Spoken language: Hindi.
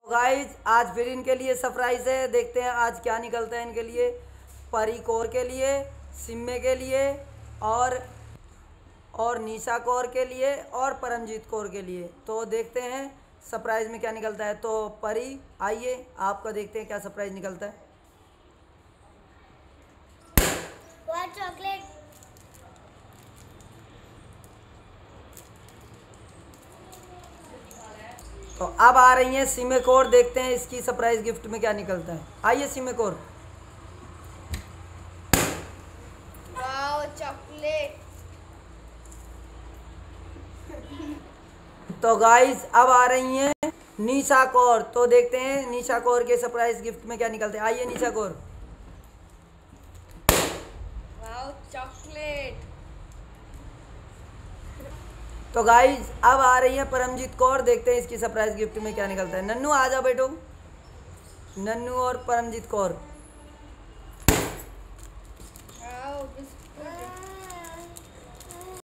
गाइज आज फिर इनके लिए सरप्राइज है, देखते हैं आज क्या निकलता है इनके लिए। परी कौर के लिए, सिम्मे के लिए और निशा कौर के लिए और परमजीत कौर के लिए। तो देखते हैं सरप्राइज में क्या निकलता है। तो परी आइए, आपका देखते हैं क्या सरप्राइज निकलता है। चॉकलेट। तो अब आ रही हैं सिम्मे कौर, देखते हैं इसकी सरप्राइज गिफ्ट में क्या निकलता है। आइए सिम्मे कौर। Wow chocolate. तो गाइज अब आ रही हैं निशा कौर, तो देखते हैं निशा कौर के सरप्राइज गिफ्ट में क्या निकलते हैं। आइए निशा कौर। Wow chocolate. तो गाइज अब आ रही है परमजीत कौर, देखते हैं इसकी सरप्राइज गिफ्ट में क्या निकलता है। नन्नू आ जाओ बेटो, नन्नू और परमजीत कौर।